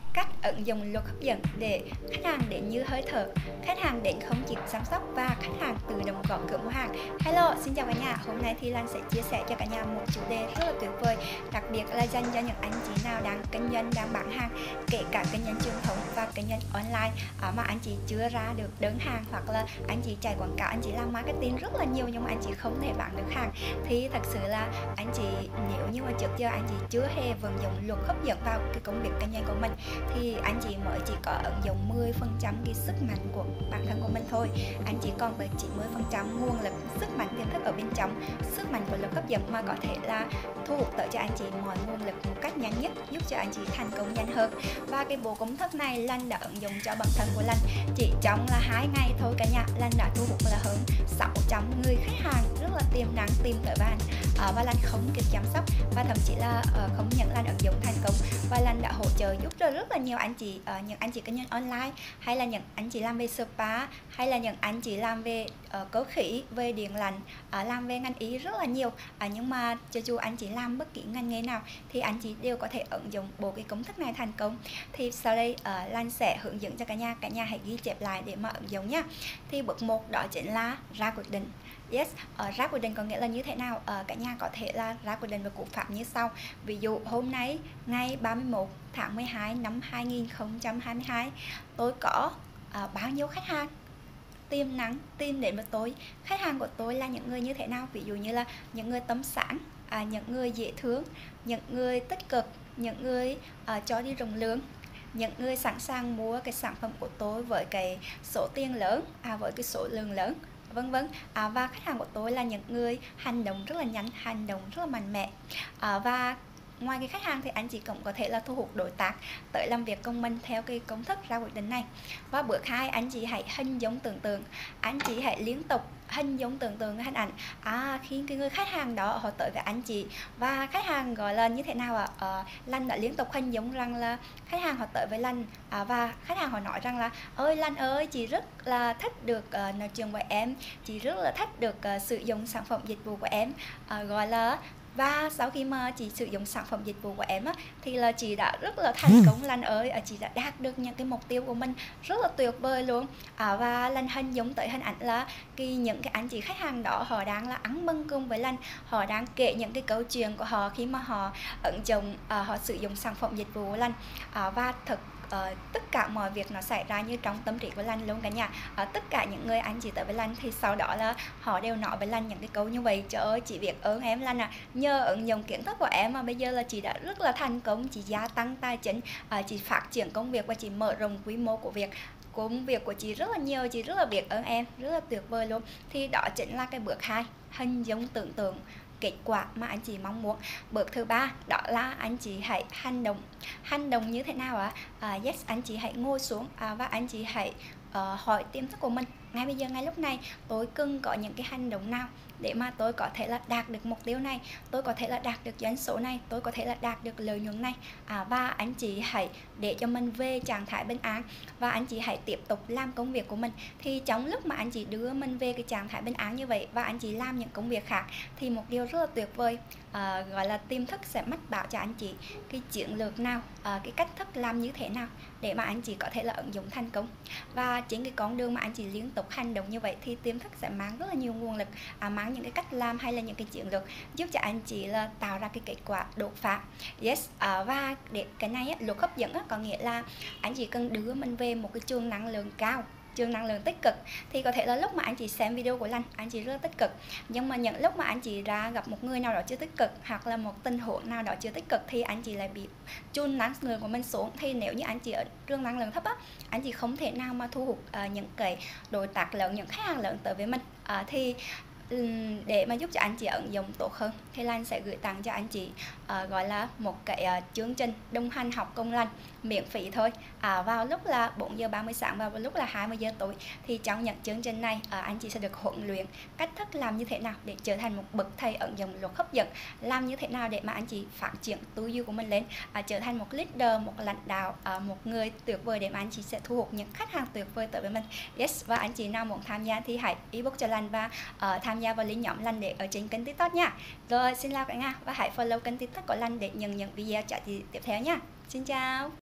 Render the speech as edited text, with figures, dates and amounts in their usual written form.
cách ứng dụng luật hấp dẫn để khách hàng đến như hơi thở, khách hàng đến không chỉ chăm sóc và khách hàng tự động gõ cửa mua hàng. Hello, xin chào cả nhà. Hôm nay thì Lan sẽ chia sẻ cho cả nhà một chủ đề rất là tuyệt vời, đặc biệt là dành cho những anh chị nào đang kinh doanh, đang bán hàng, kể cả kinh doanh truyền thống và kinh doanh online mà anh chị chưa ra được đơn hàng, hoặc là anh chị chạy quảng cáo, anh chị làm marketing rất là nhiều nhưng mà anh chị không thể bán được hàng. Thì thật sự là anh chị, nếu như mà trước giờ anh chị chưa hề vận dụng luật hấp dẫn vào cái công việc kinh doanh của mình thì anh chị mới chỉ có ứng dụng 10% cái sức mạnh của bản thân của mình thôi. Anh chỉ còn với 90% nguồn lực, sức mạnh tiềm thức ở bên trong, sức mạnh của luật hấp dẫn mà có thể là thu hút tới cho anh chị mọi nguồn lực một cách nhanh nhất, giúp cho anh chị thành công nhanh hơn. Và cái bộ công thức này Lan đã ứng dụng cho bản thân của Lan. Chỉ trong là 2 ngày thôi cả nhà, Lan đã thu hút là hơn 600 người khách hàng rất là tiềm năng tìm tới bạn, và Lan không kịp chăm sóc, và thậm chí là không nhận Lan ứng dụng thành công. Và Lan đã hỗ trợ giúp cho rất là nhiều anh chị, những anh chị kinh doanh online, hay là những anh chị làm về spa, hay là những anh chị làm về cơ khí, về điện lạnh, làm về ngành y rất là nhiều. Nhưng mà cho dù anh chị làm bất kỳ ngành nghề nào thì anh chị đều có thể ứng dụng bộ cái công thức này thành công. Thì sau đây Lan sẽ hướng dẫn cho cả nhà hãy ghi chép lại để mà ứng dụng nhé. Thì bước 1 đó chính là ra quyết định. Yes, ra quyết định có nghĩa là như thế nào? Cả nhà có thể là ra quyết định về cú pháp như sau. Ví dụ hôm nay ngày 31 tháng 12 năm 2022 tôi có bao nhiêu khách hàng tiềm năng tìm đến với tôi. Khách hàng của tôi là những người như thế nào? Ví dụ như là những người tâm sáng, những người dễ thương, những người tích cực, những người cho đi rộng lượng, những người sẵn sàng mua cái sản phẩm của tôi với cái số tiền lớn, với cái số lượng lớn, vân vân. Và khách hàng của tôi là những người hành động rất là nhanh, hành động rất là mạnh mẽ. Và ngoài cái khách hàng thì anh chị cũng có thể là thu hút đối tác tới làm việc cùng mình theo cái công thức ra quyết định này. Và bước 2, anh chị hãy hình dung tưởng tượng, anh chị hãy liên tục hình dung tưởng tượng cái hình ảnh khi cái người khách hàng đó họ tới với anh chị, và khách hàng gọi là như thế nào ạ? Lan đã liên tục hình dung rằng là khách hàng họ tới với Lan, và khách hàng họ nói rằng là ơi Lan ơi, chị rất là thích được nói chuyện với em, chị rất là thích được sử dụng sản phẩm dịch vụ của em, gọi là và sau khi mà chị sử dụng sản phẩm dịch vụ của em thì là chị đã rất là thành công Lan ơi, chị đã đạt được những cái mục tiêu của mình rất là tuyệt vời luôn. Và Lan hình dung tới hình ảnh là những cái anh chị khách hàng đó họ đang là ăn mừng cùng với Lan, họ đang kể những cái câu chuyện của họ khi mà họ ứng dụng, họ sử dụng sản phẩm dịch vụ của Lan. Và tất cả mọi việc nó xảy ra như trong tâm trí của Lan luôn cả nhà. Tất cả những người anh chị tới với Lan thì sau đó là họ đều nói với Lan những cái câu như vậy: trời ơi chị biết ơn em Lan nhờ ứng dụng kiến thức của em mà bây giờ là chị đã rất là thành công, chị gia tăng tài chính, chị phát triển công việc và chị mở rộng quy mô của công việc của chị rất là nhiều, chị rất là biết ơn em, rất là tuyệt vời luôn. Thì đó chính là cái bước 2, hình dung tưởng tượng kết quả mà anh chị mong muốn. Bước thứ 3 đó là anh chị hãy hành động như thế nào ạ? Yes, anh chị hãy ngồi xuống và anh chị hãy hỏi tiềm thức của mình ngay bây giờ, ngay lúc này tôi cần có những cái hành động nào để mà tôi có thể là đạt được mục tiêu này, tôi có thể là đạt được doanh số này, tôi có thể là đạt được lợi nhuận này. Và anh chị hãy để cho mình về trạng thái bình an và anh chị hãy tiếp tục làm công việc của mình. Thì trong lúc mà anh chị đưa mình về cái trạng thái bình an như vậy và anh chị làm những công việc khác thì một điều rất là tuyệt vời, gọi là tiềm thức sẽ mách bảo cho anh chị cái chiến lược nào, cái cách thức làm như thế nào để mà anh chị có thể là ứng dụng thành công. Và trên cái con đường mà anh chị liên tục hành động như vậy thì tiềm thức sẽ mang rất là nhiều nguồn lực, mang những cái cách làm hay là những cái chiến lược giúp cho anh chị là tạo ra cái kết quả đột phá. Yes, và để cái này luật hấp dẫn có nghĩa là anh chị cần đưa mình về một cái trường năng lượng cao, trường năng lượng tích cực. Thì có thể là lúc mà anh chị xem video của Lan anh chị rất là tích cực, nhưng mà những lúc mà anh chị ra gặp một người nào đó chưa tích cực hoặc là một tình huống nào đó chưa tích cực thì anh chị lại bị chun năng lượng của mình xuống. Thì nếu như anh chị ở trường năng lượng thấp anh chị không thể nào mà thu hút những cái đối tác lớn, những khách hàng lớn tới với mình. Thì để mà giúp cho anh chị ứng dụng tốt hơn thì Lan sẽ gửi tặng cho anh chị gọi là một cái chương trình đồng hành học cùng Lan miễn phí thôi, vào lúc là 4 giờ 30 sáng và vào lúc là 20 giờ tối. Thì trong những chương trình này anh chị sẽ được huấn luyện cách thức làm như thế nào để trở thành một bậc thầy ứng dụng luật hấp dẫn, làm như thế nào để mà anh chị phát triển tư duy của mình lên, trở thành một leader, một lãnh đạo, một người tuyệt vời để mà anh chị sẽ thu hút những khách hàng tuyệt vời tới với mình. Yes, và anh chị nào muốn tham gia thì hãy inbox cho Lan và tham gia vào link nhóm Lan để ở trên kênh TikTok nha. Rồi xin chào cả nhà và hãy follow kênh TikTok của Lan để nhận những video trả chị tiếp theo nha. Xin chào.